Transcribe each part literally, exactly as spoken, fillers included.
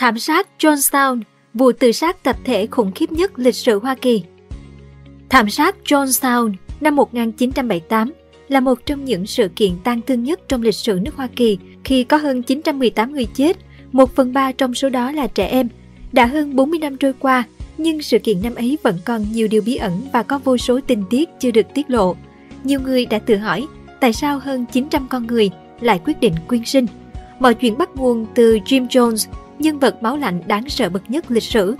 Thảm sát Jonestown, vụ tự sát tập thể khủng khiếp nhất lịch sử Hoa Kỳ. Thảm sát Jonestown năm một nghìn chín trăm bảy mươi tám là một trong những sự kiện tang thương nhất trong lịch sử nước Hoa Kỳ khi có hơn chín trăm mười tám người chết, một phần ba trong số đó là trẻ em. Đã hơn bốn mươi năm trôi qua, nhưng sự kiện năm ấy vẫn còn nhiều điều bí ẩn và có vô số tình tiết chưa được tiết lộ. Nhiều người đã tự hỏi tại sao hơn chín trăm con người lại quyết định quyên sinh. Mọi chuyện bắt nguồn từ Jim Jones, nhân vật máu lạnh đáng sợ bậc nhất lịch sử.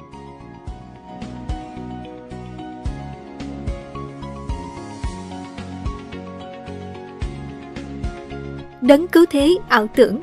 Đấng cứu thế ảo tưởng.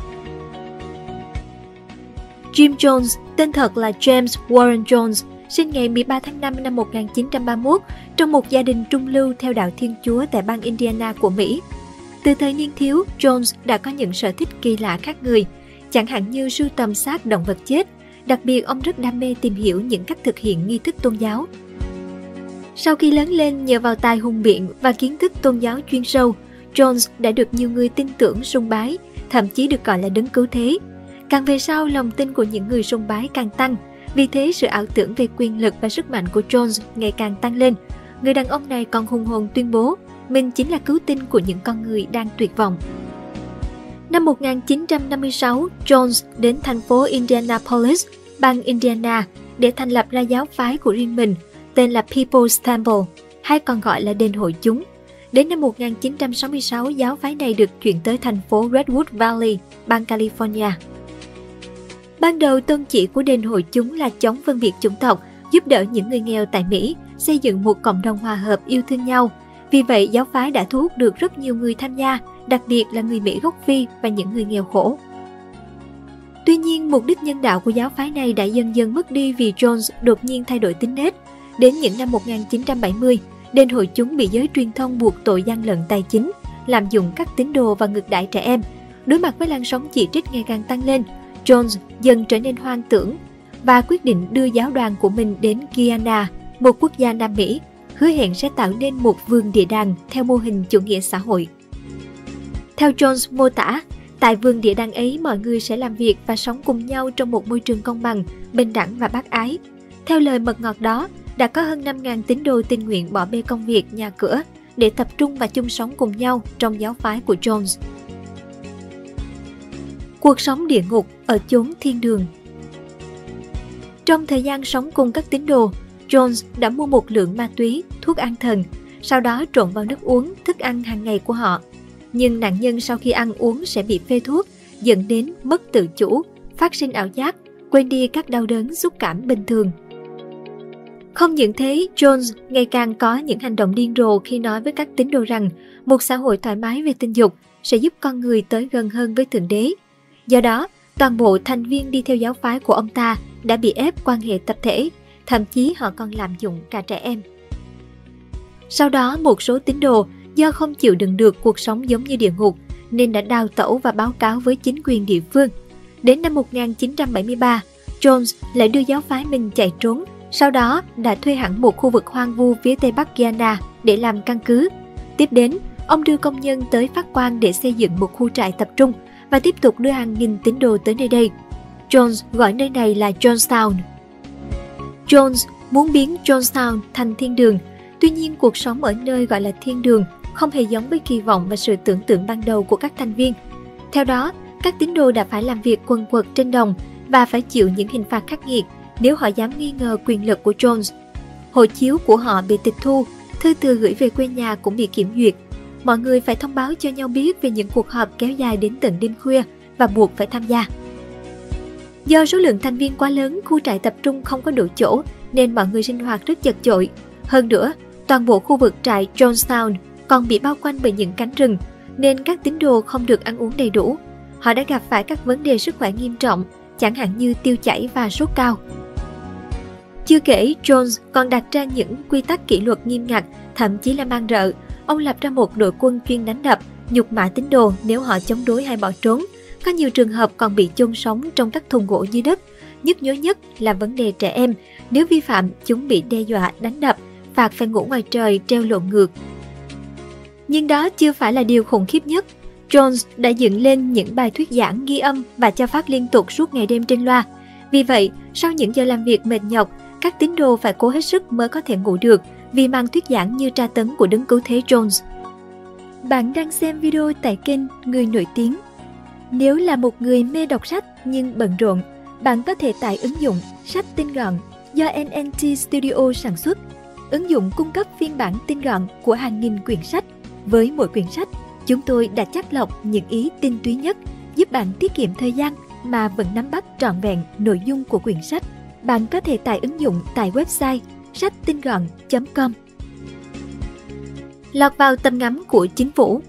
Jim Jones, tên thật là James Warren Jones, sinh ngày mười ba tháng năm năm một nghìn chín trăm ba mươi mốt trong một gia đình trung lưu theo đạo Thiên Chúa tại bang Indiana của Mỹ. Từ thời niên thiếu, Jones đã có những sở thích kỳ lạ khác người, chẳng hạn như sưu tầm xác động vật chết. Đặc biệt, ông rất đam mê tìm hiểu những cách thực hiện nghi thức tôn giáo. Sau khi lớn lên nhờ vào tài hùng biện và kiến thức tôn giáo chuyên sâu, Jones đã được nhiều người tin tưởng sùng bái, thậm chí được gọi là đấng cứu thế. Càng về sau, lòng tin của những người sùng bái càng tăng, vì thế sự ảo tưởng về quyền lực và sức mạnh của Jones ngày càng tăng lên. Người đàn ông này còn hùng hồn tuyên bố mình chính là cứu tinh của những con người đang tuyệt vọng. Năm một nghìn chín trăm năm mươi sáu, Jones đến thành phố Indianapolis, bang Indiana, để thành lập ra giáo phái của riêng mình, tên là People's Temple, hay còn gọi là đền hội chúng. Đến năm một nghìn chín trăm sáu mươi sáu, giáo phái này được chuyển tới thành phố Redwood Valley, bang California. Ban đầu, tôn chỉ của đền hội chúng là chống phân biệt chủng tộc, giúp đỡ những người nghèo tại Mỹ, xây dựng một cộng đồng hòa hợp yêu thương nhau. Vì vậy, giáo phái đã thu hút được rất nhiều người tham gia, đặc biệt là người Mỹ gốc Phi và những người nghèo khổ. Tuy nhiên, mục đích nhân đạo của giáo phái này đã dần dần mất đi vì Jones đột nhiên thay đổi tính nết. Đến những năm một nghìn chín trăm bảy mươi, đền hội chúng bị giới truyền thông buộc tội gian lận tài chính, lạm dụng các tín đồ và ngược đãi trẻ em. Đối mặt với làn sóng chỉ trích ngày càng tăng lên, Jones dần trở nên hoang tưởng và quyết định đưa giáo đoàn của mình đến Guyana, một quốc gia Nam Mỹ, hứa hẹn sẽ tạo nên một vườn địa đàng theo mô hình chủ nghĩa xã hội. Theo Jones mô tả, tại vườn địa đàng ấy mọi người sẽ làm việc và sống cùng nhau trong một môi trường công bằng, bình đẳng và bác ái. Theo lời mật ngọt đó, đã có hơn năm nghìn tín đồ tình nguyện bỏ bê công việc, nhà cửa để tập trung và chung sống cùng nhau trong giáo phái của Jones. Cuộc sống địa ngục ở chốn thiên đường. Trong thời gian sống cùng các tín đồ, Jones đã mua một lượng ma túy, thuốc an thần, sau đó trộn vào nước uống, thức ăn hàng ngày của họ. Nhưng nạn nhân sau khi ăn uống sẽ bị phê thuốc, dẫn đến mất tự chủ, phát sinh ảo giác, quên đi các đau đớn xúc cảm bình thường. Không những thế, Jones ngày càng có những hành động điên rồ khi nói với các tín đồ rằng một xã hội thoải mái về tình dục sẽ giúp con người tới gần hơn với Thượng Đế. Do đó, toàn bộ thành viên đi theo giáo phái của ông ta đã bị ép quan hệ tập thể, thậm chí họ còn lạm dụng cả trẻ em. Sau đó, một số tín đồ do không chịu đựng được cuộc sống giống như địa ngục nên đã đào tẩu và báo cáo với chính quyền địa phương. Đến năm một nghìn chín trăm bảy mươi ba, Jones lại đưa giáo phái mình chạy trốn, sau đó đã thuê hẳn một khu vực hoang vu phía tây bắc Guyana để làm căn cứ. Tiếp đến, ông đưa công nhân tới phát quang để xây dựng một khu trại tập trung và tiếp tục đưa hàng nghìn tín đồ tới nơi đây. Jones gọi nơi này là Jonestown. Jones muốn biến Jonestown thành thiên đường, tuy nhiên cuộc sống ở nơi gọi là thiên đường không hề giống với kỳ vọng và sự tưởng tượng ban đầu của các thành viên. Theo đó, các tín đồ đã phải làm việc quần quật trên đồng và phải chịu những hình phạt khắc nghiệt nếu họ dám nghi ngờ quyền lực của Jones. Hộ chiếu của họ bị tịch thu, thư từ gửi về quê nhà cũng bị kiểm duyệt. Mọi người phải thông báo cho nhau biết về những cuộc họp kéo dài đến tận đêm khuya và buộc phải tham gia. Do số lượng thành viên quá lớn, khu trại tập trung không có đủ chỗ nên mọi người sinh hoạt rất chật chội. Hơn nữa, toàn bộ khu vực trại Jonestown còn bị bao quanh bởi những cánh rừng nên các tín đồ không được ăn uống đầy đủ. Họ đã gặp phải các vấn đề sức khỏe nghiêm trọng, chẳng hạn như tiêu chảy và sốt cao. Chưa kể, Jones còn đặt ra những quy tắc kỷ luật nghiêm ngặt, thậm chí là man rợ. Ông lập ra một đội quân chuyên đánh đập, nhục mạ tín đồ nếu họ chống đối hay bỏ trốn. Có nhiều trường hợp còn bị chôn sống trong các thùng gỗ dưới đất. Nhức nhối nhất là vấn đề trẻ em. Nếu vi phạm, chúng bị đe dọa, đánh đập, phạt phải ngủ ngoài trời, treo lộn ngược. Nhưng đó chưa phải là điều khủng khiếp nhất. Jones đã dựng lên những bài thuyết giảng ghi âm và cho phát liên tục suốt ngày đêm trên loa. Vì vậy, sau những giờ làm việc mệt nhọc, các tín đồ phải cố hết sức mới có thể ngủ được vì màn thuyết giảng như tra tấn của đấng cứu thế Jones. Bạn đang xem video tại kênh Người Nổi Tiếng. Nếu là một người mê đọc sách nhưng bận rộn, bạn có thể tải ứng dụng Sách Tinh Gọn do en en tê Studio sản xuất. Ứng dụng cung cấp phiên bản tinh gọn của hàng nghìn quyển sách. Với mỗi quyển sách, chúng tôi đã chắt lọc những ý tinh túy nhất, giúp bạn tiết kiệm thời gian mà vẫn nắm bắt trọn vẹn nội dung của quyển sách. Bạn có thể tải ứng dụng tại website sách tinh gọn chấm com. Lọt vào tầm ngắm của chính phủ.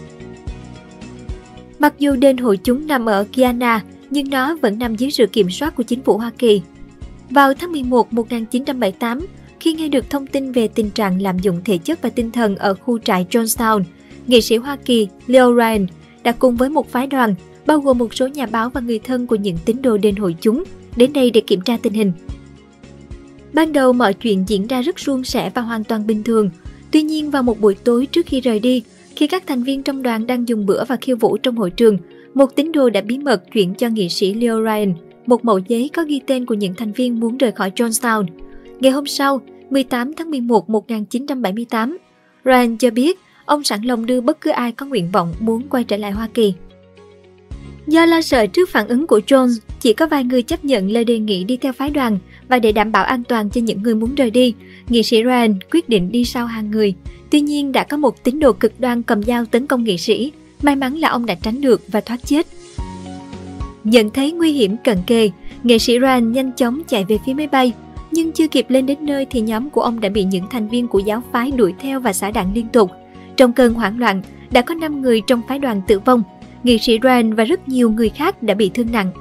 Mặc dù đền hội chúng nằm ở Guyana, nhưng nó vẫn nằm dưới sự kiểm soát của chính phủ Hoa Kỳ. Vào tháng mười một năm một nghìn chín trăm bảy mươi tám, khi nghe được thông tin về tình trạng lạm dụng thể chất và tinh thần ở khu trại Jonestown, nghệ sĩ Hoa Kỳ Leo Ryan đã cùng với một phái đoàn, bao gồm một số nhà báo và người thân của những tín đồ đền hội chúng, đến đây để kiểm tra tình hình. Ban đầu mọi chuyện diễn ra rất suôn sẻ và hoàn toàn bình thường. Tuy nhiên vào một buổi tối trước khi rời đi, khi các thành viên trong đoàn đang dùng bữa và khiêu vũ trong hội trường, một tín đồ đã bí mật chuyển cho nghệ sĩ Leo Ryan một mẩu giấy có ghi tên của những thành viên muốn rời khỏi Jonestown. Ngày hôm sau, mười tám tháng mười một năm một nghìn chín trăm bảy mươi tám, Ryan cho biết ông sẵn lòng đưa bất cứ ai có nguyện vọng muốn quay trở lại Hoa Kỳ. Do lo sợ trước phản ứng của Jones, chỉ có vài người chấp nhận lời đề nghị đi theo phái đoàn, và để đảm bảo an toàn cho những người muốn rời đi, nghệ sĩ Ryan quyết định đi sau hàng người. Tuy nhiên đã có một tín đồ cực đoan cầm dao tấn công nghệ sĩ. May mắn là ông đã tránh được và thoát chết. Nhận thấy nguy hiểm cận kề, nghệ sĩ Ryan nhanh chóng chạy về phía máy bay. Nhưng chưa kịp lên đến nơi thì nhóm của ông đã bị những thành viên của giáo phái đuổi theo và xả đạn liên tục. Trong cơn hoảng loạn, đã có năm người trong phái đoàn tử vong. Nghệ sĩ Ryan và rất nhiều người khác đã bị thương nặng.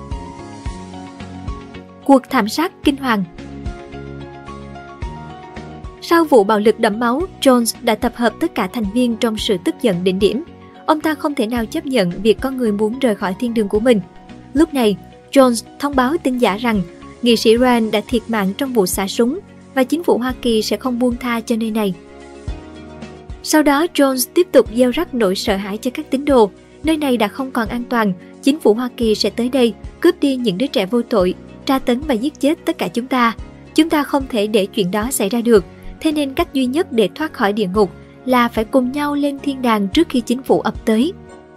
Cuộc thảm sát kinh hoàng. Sau vụ bạo lực đẫm máu, Jones đã tập hợp tất cả thành viên trong sự tức giận đỉnh điểm. Ông ta không thể nào chấp nhận việc có người muốn rời khỏi thiên đường của mình. Lúc này, Jones thông báo tin giả rằng nghệ sĩ Ryan đã thiệt mạng trong vụ xả súng và chính phủ Hoa Kỳ sẽ không buông tha cho nơi này. Sau đó, Jones tiếp tục gieo rắc nỗi sợ hãi cho các tín đồ. Nơi này đã không còn an toàn, chính phủ Hoa Kỳ sẽ tới đây, cướp đi những đứa trẻ vô tội, tra tấn và giết chết tất cả chúng ta. Chúng ta không thể để chuyện đó xảy ra được, thế nên cách duy nhất để thoát khỏi địa ngục là phải cùng nhau lên thiên đàng trước khi chính phủ ập tới.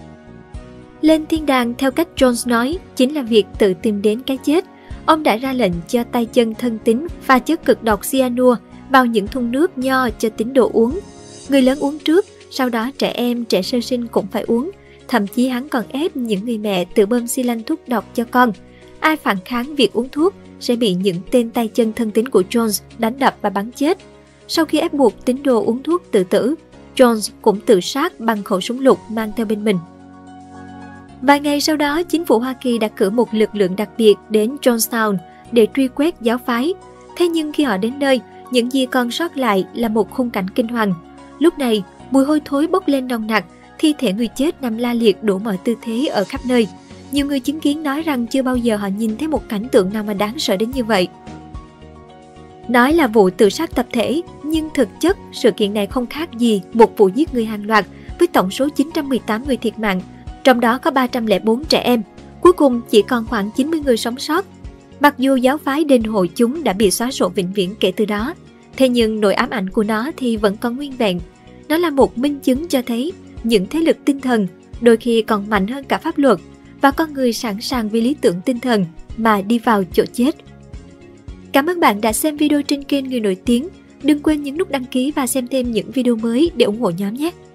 Lên thiên đàng theo cách Jones nói chính là việc tự tìm đến cái chết. Ông đã ra lệnh cho tay chân thân tín pha chất cực độc cyanua vào những thùng nước nho cho tín đồ uống. Người lớn uống trước, sau đó trẻ em, trẻ sơ sinh cũng phải uống. Thậm chí hắn còn ép những người mẹ tự bơm xi lanh thuốc độc cho con. Ai phản kháng việc uống thuốc sẽ bị những tên tay chân thân tín của Jones đánh đập và bắn chết. Sau khi ép buộc tín đồ uống thuốc tự tử, Jones cũng tự sát bằng khẩu súng lục mang theo bên mình. Vài ngày sau đó, chính phủ Hoa Kỳ đã cử một lực lượng đặc biệt đến Jonestown để truy quét giáo phái. Thế nhưng khi họ đến nơi, những gì còn sót lại là một khung cảnh kinh hoàng. Lúc này, mùi hôi thối bốc lên nồng nặc, thi thể người chết nằm la liệt đủ mọi tư thế ở khắp nơi. Nhiều người chứng kiến nói rằng chưa bao giờ họ nhìn thấy một cảnh tượng nào mà đáng sợ đến như vậy. Nói là vụ tự sát tập thể, nhưng thực chất sự kiện này không khác gì một vụ giết người hàng loạt với tổng số chín trăm mười tám người thiệt mạng, trong đó có ba trăm lẻ bốn trẻ em. Cuối cùng chỉ còn khoảng chín mươi người sống sót. Mặc dù giáo phái đền hội chúng đã bị xóa sổ vĩnh viễn kể từ đó, thế nhưng nỗi ám ảnh của nó thì vẫn còn nguyên vẹn. Nó là một minh chứng cho thấy những thế lực tinh thần đôi khi còn mạnh hơn cả pháp luật, và con người sẵn sàng vì lý tưởng tinh thần mà đi vào chỗ chết. Cảm ơn bạn đã xem video trên kênh Người Nổi Tiếng. Đừng quên nhấn nút đăng ký và xem thêm những video mới để ủng hộ nhóm nhé!